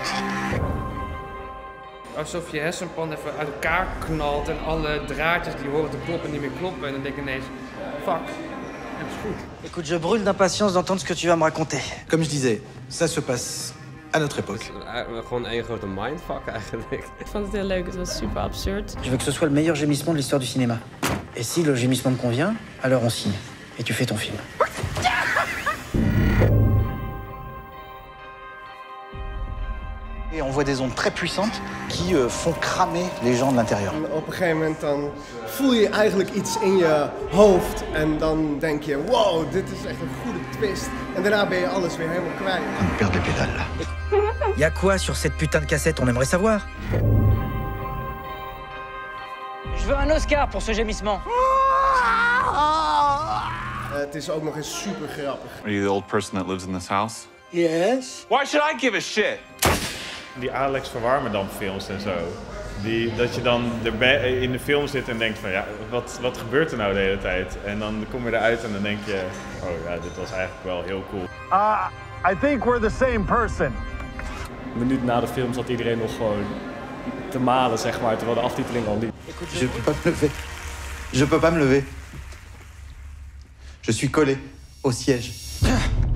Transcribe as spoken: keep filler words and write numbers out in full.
Alsof je hersenpan even uit elkaar knalt en alle draadjes die horen te kloppen niet meer kloppen. En dan denk ik ineens, fuck, het is goed. Écoute, je brûle d'impatience d'entendre ce que tu vas me raconter. Comme je disais, ça se passe à notre époque. Gewoon één grote mindfuck eigenlijk. Ik vond het heel leuk, het was super absurd. Je veux que ce soit le meilleur gémissement de l'histoire du cinéma. Et si le gémissement me convient, alors on signe. Et tu fais ton film. Et on voit des ondes très puissantes qui euh, font cramer les gens de l'intérieur. Op een gegeven moment dan voel je eigenlijk iets in je hoofd en dan denk je, wow, dit is echt een goede twist. En daarna ben je alles weer helemaal kwijt. On perd les pédales là. Y'a quoi sur cette putain de cassette, on aimerait savoir. Je veux un Oscar pour ce gémissement. Uh, het is ook nog eens super grappig. Are you the old person that lives in this house? Yes. Why should I give a shit? Die Alex van Warmerdam films en zo. Die, dat je dan erbij in de film zit en denkt van ja, wat, wat gebeurt er nou de hele tijd? En dan kom je eruit en dan denk je, oh ja, dit was eigenlijk wel heel cool. Uh, I think we're the same person. Een minuut na de film zat iedereen nog gewoon te malen, zeg maar, terwijl de aftiteling al liep. Je peux pas me lever. Je peux pas me lever. Je suis collé au siège.